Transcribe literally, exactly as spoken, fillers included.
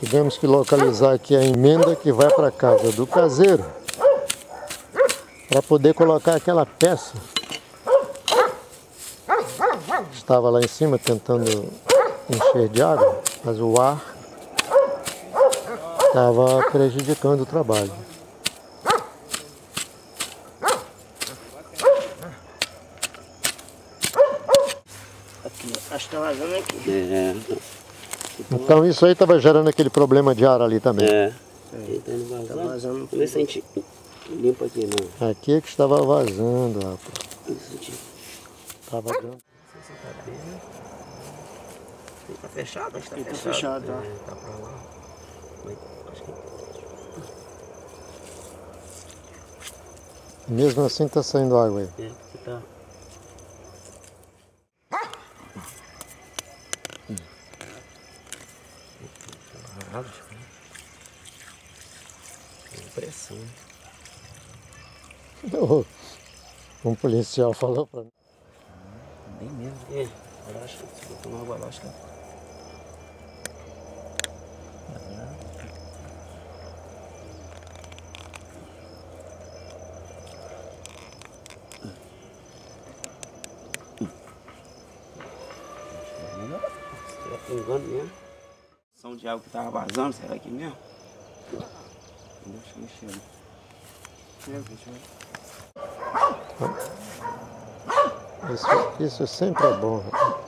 Tivemos que localizar aqui a emenda que vai para casa do caseiro para poder colocar aquela peça. Estava lá em cima tentando encher de água, mas o ar estava prejudicando o trabalho. Aqui, acho que tá vazando aqui. É. Então isso aí estava gerando aquele problema de ar ali também. É. Aí tá indo vazando. Tá vazando. Vamos ver se a gente limpa aqui, não. Aqui é que estava vazando, rapaz. Isso aqui. Estava dando. Tá fechado? Acho que tá Ele tá fechado. fechado, tá. É, tá pra lá. Mas, acho que... Mesmo assim está saindo água aí. É, você tá. Pressão. Um policial falou para mim. Bem mesmo. É, agora acho que se botar uma água lá, acho que... Será que engano mesmo? Som de água que tava vazando, será que é mesmo? Deixa eu encher. Isso, isso sempre é bom.